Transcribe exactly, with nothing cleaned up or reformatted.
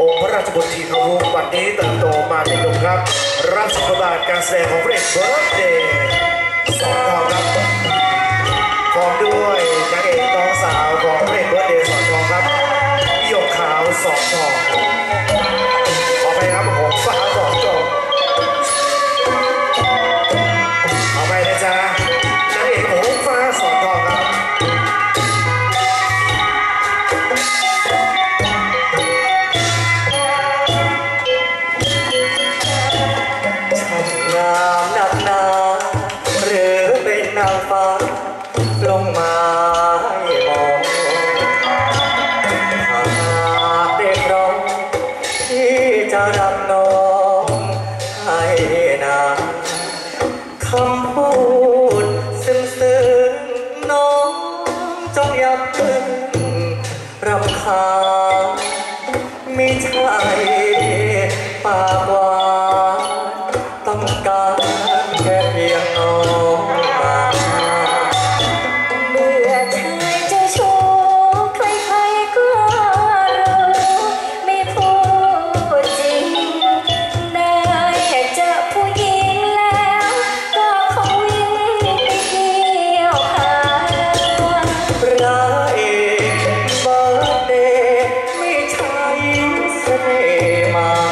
องค์พระราชบุตรธีรวงศ์วันนี้เติบโตมาเป็นหนุ่มครับรับสมบัติการแสดงของพระเอกเบิร์ธเดย์สอนทองครับพร้อมด้วยนางเอกน้องสาวของพระเอกเบิร์ธเดย์สอนทองครับหยกขาวสอนทองขอไปครับหงฟ้าสอนทองเอาไปนะจ๊ะนางเอกหงฟ้าสอนทองครับงามนักหนาหรือเป็นนางฟ้าลงมาให้มองหากได้พร้อมที่จะรับน้องให้นางคำพูดซึ้งๆน้องจงอย่าเพิ่งรำคาญไม่ใช่ปากหวานต้องการแค่เพียงน้องมาเมื่อชายเจ้าชู้ใครๆก็รู้ไม่พูดจริงได้เจอผู้หญิงแล้วก็คงวิ่งไปเที่ยวหาพระเอกเบิร์ธเดย์ไม่ใช่เสน่ห์มา